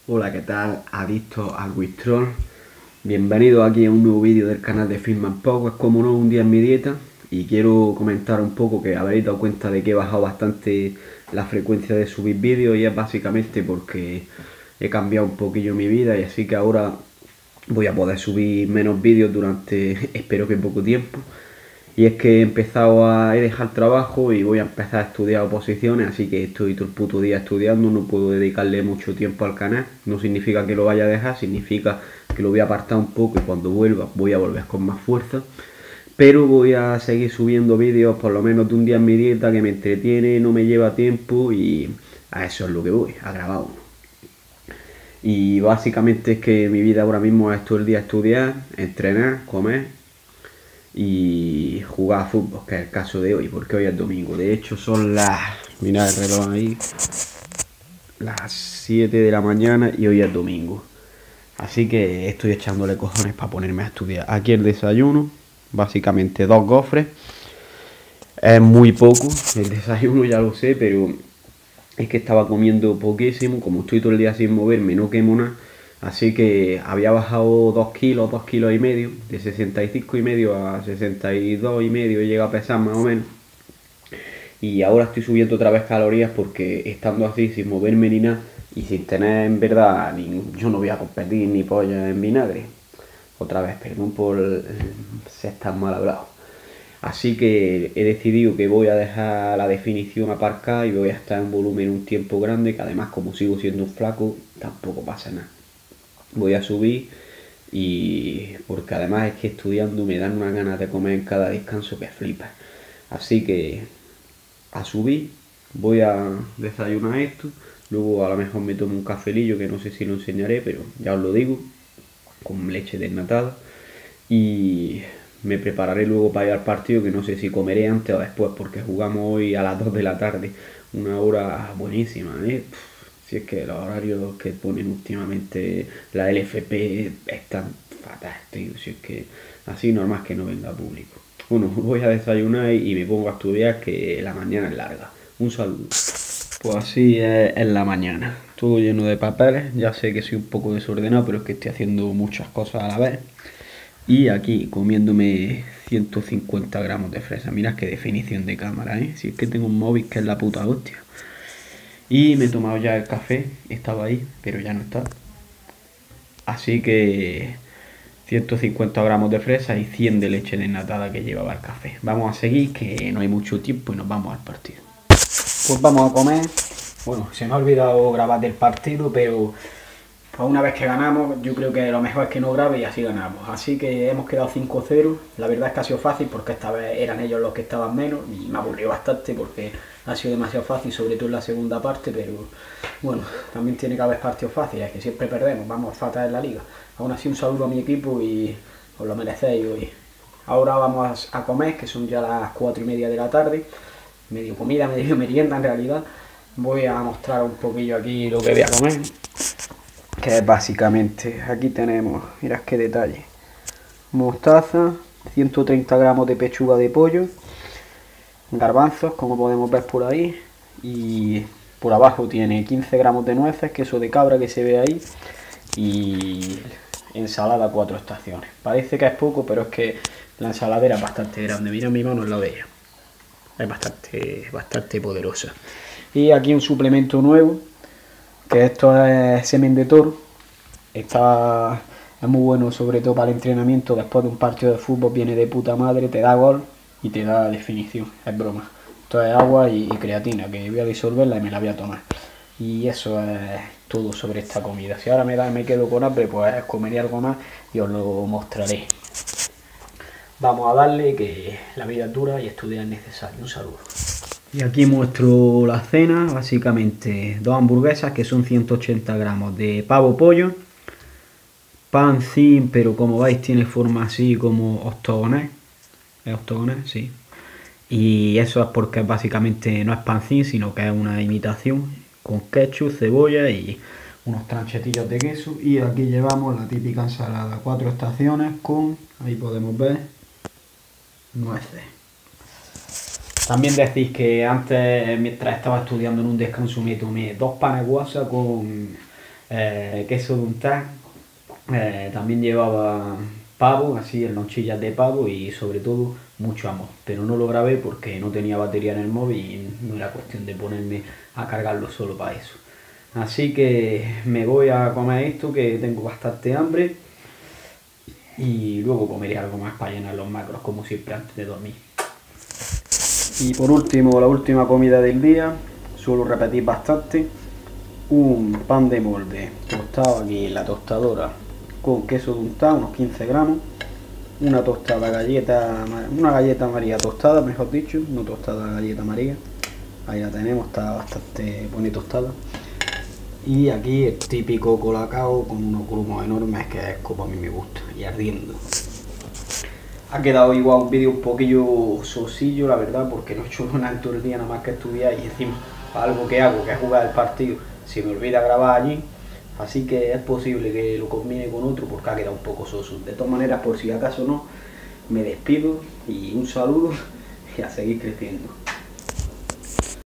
Hola, ¿qué tal? Adicto al Withdraw. Bienvenido aquí a un nuevo vídeo del canal de Film and Poco. Es como no, un día en mi dieta y quiero comentar un poco que habréis dado cuenta de que he bajado bastante la frecuencia de subir vídeos y es básicamente porque he cambiado un poquillo mi vida y así que ahora voy a poder subir menos vídeos durante espero que poco tiempo. Y es que he dejado el trabajo y voy a empezar a estudiar oposiciones, así que estoy todo el puto día estudiando, no puedo dedicarle mucho tiempo al canal. No significa que lo vaya a dejar, significa que lo voy a apartar un poco y cuando vuelva voy a volver con más fuerza. Pero voy a seguir subiendo vídeos por lo menos de un día en mi dieta que me entretiene, no me lleva tiempo y a eso es lo que voy, a grabar uno. Y básicamente es que mi vida ahora mismo es todo el día estudiar, entrenar, comer y jugar a fútbol, que es el caso de hoy, porque hoy es domingo. De hecho son mirad el reloj ahí, las 7 de la mañana y hoy es domingo. Así que estoy echándole cojones para ponerme a estudiar. Aquí el desayuno, básicamente 2 gofres. Es muy poco el desayuno, ya lo sé, pero es que estaba comiendo poquísimo. Como estoy todo el día sin moverme, no quemo nada. Así que había bajado 2 kilos, 2 kilos y medio. De 65,5 a 62,5 llega a pesar más o menos. Y ahora estoy subiendo otra vez calorías porque estando así, sin moverme ni nada, y sin tener en verdad, yo no voy a competir ni polla en vinagre. Otra vez, perdón por ser tan mal hablado. Así que he decidido que voy a dejar la definición aparcada y voy a estar en volumen un tiempo grande, que además como sigo siendo un flaco, tampoco pasa nada. Voy a subir y porque además es que estudiando me dan unas ganas de comer en cada descanso que flipas. Así que a subir, voy a desayunar esto, luego a lo mejor me tomo un cafelillo que no sé si lo enseñaré, pero ya os lo digo, con leche desnatada y me prepararé luego para ir al partido que no sé si comeré antes o después porque jugamos hoy a las 2 de la tarde, una hora buenísima, ¿eh? Si es que los horarios que ponen últimamente la LFP están fatal, tío, si es que así normal que no venga público. Bueno, voy a desayunar y me pongo a estudiar que la mañana es larga. Un saludo. Pues así es en la mañana, todo lleno de papeles, ya sé que soy un poco desordenado, pero es que estoy haciendo muchas cosas a la vez. Y aquí comiéndome 150 gramos de fresa, mirad qué definición de cámara, ¿eh? Si es que tengo un móvil que es la puta hostia. Y me he tomado ya el café, estaba ahí, pero ya no está. Así que 150 gramos de fresa y 100 de leche desnatada que llevaba el café. Vamos a seguir, que no hay mucho tiempo y nos vamos al partido. Pues vamos a comer. Bueno, se me ha olvidado grabar del partido, pero pues una vez que ganamos, yo creo que lo mejor es que no grabe y así ganamos. Así que hemos quedado 5-0. La verdad es que ha sido fácil porque esta vez eran ellos los que estaban menos y me aburrió bastante porque ha sido demasiado fácil, sobre todo en la segunda parte, pero bueno, también tiene que haber partidos fáciles, que siempre perdemos, vamos fatal en la liga. Aún así un saludo a mi equipo y os lo merecéis hoy. Ahora vamos a comer, que son ya las 4:30 de la tarde, medio comida, medio merienda en realidad. Voy a mostrar un poquillo aquí lo que voy a comer, que es básicamente, aquí tenemos, mirad qué detalle, mostaza, 130 gramos de pechuga de pollo, garbanzos, como podemos ver por ahí, y por abajo tiene 15 gramos de nueces, queso de cabra que se ve ahí, y ensalada 4 estaciones. Parece que es poco, pero es que la ensaladera es bastante grande. Mira mi mano en la de ella. Es bastante poderosa. Y aquí un suplemento nuevo, que esto es semen de toro. Es muy bueno, sobre todo para el entrenamiento. Después de un partido de fútbol viene de puta madre, te da gol y te da definición. Es broma. Esto es agua y creatina, que voy a disolverla y me la voy a tomar. Y eso es todo sobre esta comida. Si ahora me quedo con hambre, pues comeré algo más y os lo mostraré. Vamos a darle, que la vida es dura y estudiar es necesario. Un saludo. Y aquí muestro la cena, básicamente 2 hamburguesas que son 180 gramos de pavo pollo, pan thin, pero como veis tiene forma así como octogonal, es octogonal, sí. Y eso es porque básicamente no es pan thin, sino que es una imitación, con ketchup, cebolla y unos tranchetillos de queso. Y aquí llevamos la típica ensalada, 4 estaciones con, ahí podemos ver, nueces. También decís que antes, mientras estaba estudiando en un descanso, me tomé 2 panes guasa con queso de untar, también llevaba pavo, así en lonchillas de pavo y sobre todo mucho amor, pero no lo grabé porque no tenía batería en el móvil y no era cuestión de ponerme a cargarlo solo para eso. Así que me voy a comer esto, que tengo bastante hambre, y luego comeré algo más para llenar los macros como siempre antes de dormir. Y por último, la última comida del día, suelo repetir bastante, un pan de molde tostado aquí en la tostadora con queso de untado, unos 15 gramos, una galleta María tostada, mejor dicho, no tostada, galleta María, ahí la tenemos, está bastante buena tostada. Y aquí el típico colacao con unos grumos enormes, que es como a mí me gusta, y ardiendo. Ha quedado igual un vídeo un poquillo sosillo, la verdad, porque no he hecho nada en todo el día, nada más que estudiar, y encima algo que hago, que es jugar el partido, se me olvida grabar allí, así que es posible que lo combine con otro porque ha quedado un poco soso. De todas maneras, por si acaso no, me despido y un saludo y a seguir creciendo.